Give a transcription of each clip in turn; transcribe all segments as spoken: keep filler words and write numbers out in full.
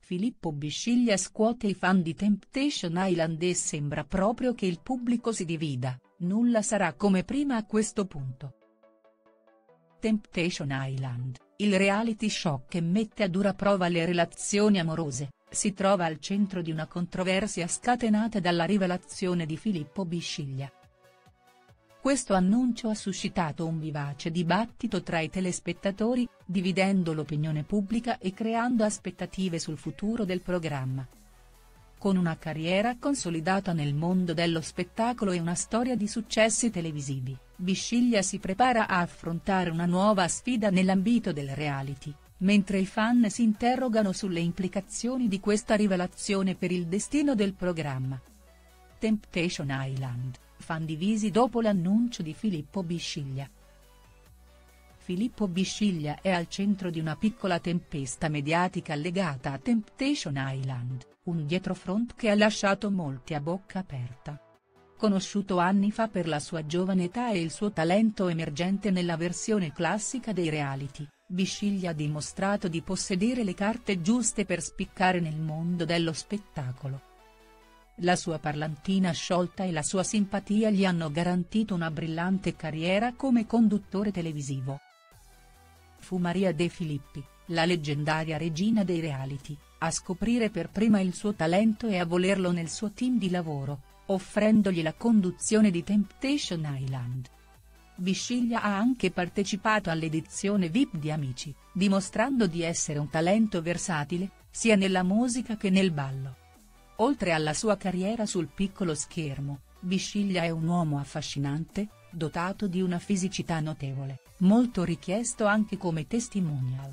Filippo Bisciglia scuote i fan di Temptation Island e sembra proprio che il pubblico si divida, nulla sarà come prima a questo punto. Temptation Island, il reality show che mette a dura prova le relazioni amorose, si trova al centro di una controversia scatenata dalla rivelazione di Filippo Bisciglia. Questo annuncio ha suscitato un vivace dibattito tra i telespettatori, dividendo l'opinione pubblica e creando aspettative sul futuro del programma. Con una carriera consolidata nel mondo dello spettacolo e una storia di successi televisivi, Bisciglia si prepara a affrontare una nuova sfida nell'ambito del reality, mentre i fan si interrogano sulle implicazioni di questa rivelazione per il destino del programma. Temptation Island, fan divisi dopo l'annuncio di Filippo Bisciglia. Filippo Bisciglia è al centro di una piccola tempesta mediatica legata a Temptation Island, un dietrofront che ha lasciato molti a bocca aperta. Conosciuto anni fa per la sua giovane età e il suo talento emergente nella versione classica dei reality, Bisciglia ha dimostrato di possedere le carte giuste per spiccare nel mondo dello spettacolo. La sua parlantina sciolta e la sua simpatia gli hanno garantito una brillante carriera come conduttore televisivo. Fu Maria De Filippi, la leggendaria regina dei reality, a scoprire per prima il suo talento e a volerlo nel suo team di lavoro, offrendogli la conduzione di Temptation Island. Bisciglia ha anche partecipato all'edizione V I P di Amici, dimostrando di essere un talento versatile, sia nella musica che nel ballo. Oltre alla sua carriera sul piccolo schermo, Bisciglia è un uomo affascinante, dotato di una fisicità notevole, molto richiesto anche come testimonial.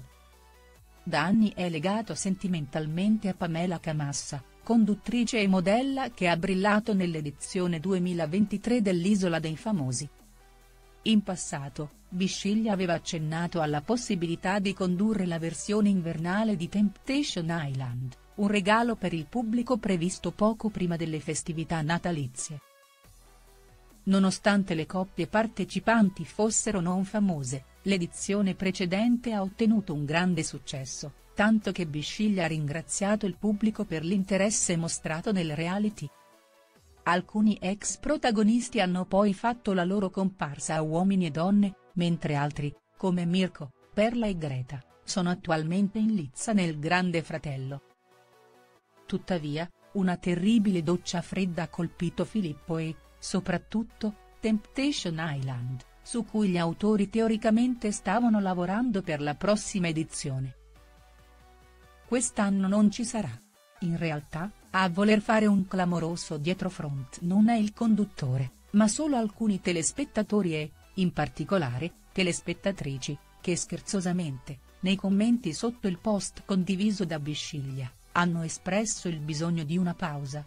Da anni è legato sentimentalmente a Pamela Camassa, conduttrice e modella che ha brillato nell'edizione duemilaventitré dell'Isola dei Famosi. In passato, Bisciglia aveva accennato alla possibilità di condurre la versione invernale di Temptation Island, un regalo per il pubblico previsto poco prima delle festività natalizie. Nonostante le coppie partecipanti fossero non famose, l'edizione precedente ha ottenuto un grande successo, tanto che Bisciglia ha ringraziato il pubblico per l'interesse mostrato nel reality. Alcuni ex protagonisti hanno poi fatto la loro comparsa a Uomini e Donne, mentre altri, come Mirko, Perla e Greta, sono attualmente in lizza nel Grande Fratello. Tuttavia, una terribile doccia fredda ha colpito Filippo e, soprattutto, Temptation Island, su cui gli autori teoricamente stavano lavorando per la prossima edizione. Quest'anno non ci sarà. In realtà, a voler fare un clamoroso dietrofront non è il conduttore, ma solo alcuni telespettatori e, in particolare, telespettatrici, che scherzosamente, nei commenti sotto il post condiviso da Bisciglia, hanno espresso il bisogno di una pausa.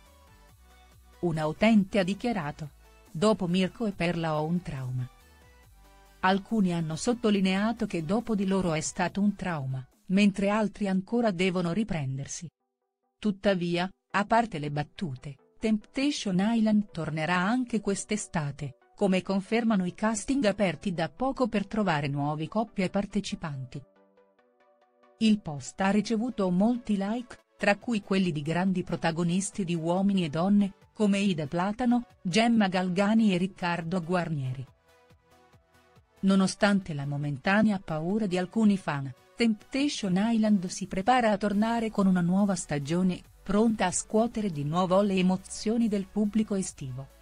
Una utente ha dichiarato: "Dopo Mirko e Perla ho un trauma". Alcuni hanno sottolineato che dopo di loro è stato un trauma, mentre altri ancora devono riprendersi. Tuttavia, a parte le battute, Temptation Island tornerà anche quest'estate, come confermano i casting aperti da poco per trovare nuovi coppie partecipanti. Il post ha ricevuto molti like, tra cui quelli di grandi protagonisti di Uomini e Donne, come Ida Platano, Gemma Galgani e Riccardo Guarnieri. Nonostante la momentanea paura di alcuni fan, Temptation Island si prepara a tornare con una nuova stagione, pronta a scuotere di nuovo le emozioni del pubblico estivo.